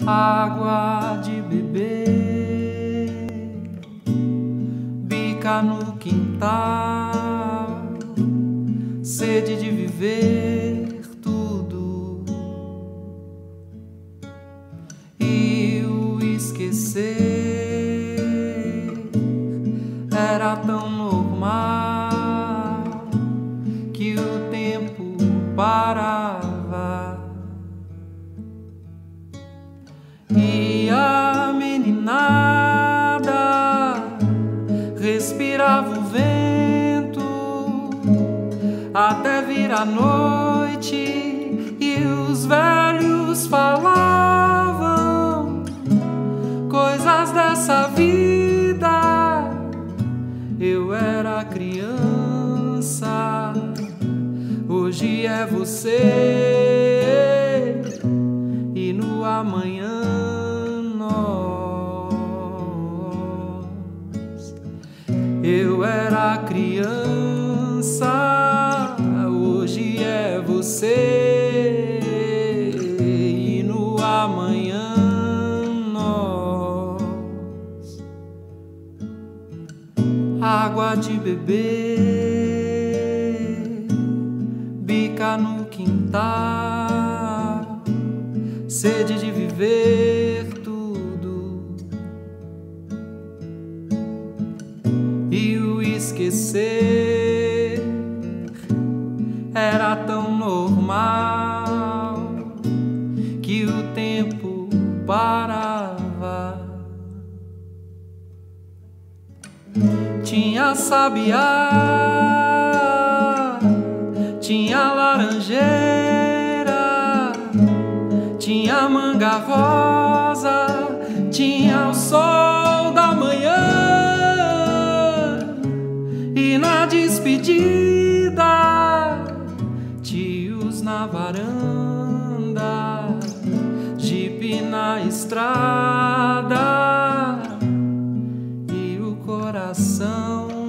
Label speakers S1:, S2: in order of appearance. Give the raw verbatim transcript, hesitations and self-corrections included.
S1: água de beber, bica no quintal, sede de viver tudo e o esquecer era tão normal que o tempo parava. E a meninada respirava o vento até vir a noite, e os velhos falavam coisas dessa vida. Eu era criança, hoje é você, e no amanhã nós. Eu era criança, hoje é você, e no amanhã nós. Água de beber, bica no quintal, sede de viver tudo e o esquecer era tão normal que o tempo parava. Tinha sabiá, tinha laranjeira, tinha manga rosa, tinha o sol da manhã, e na despedida, tios na varanda, jipe na estrada, e o coração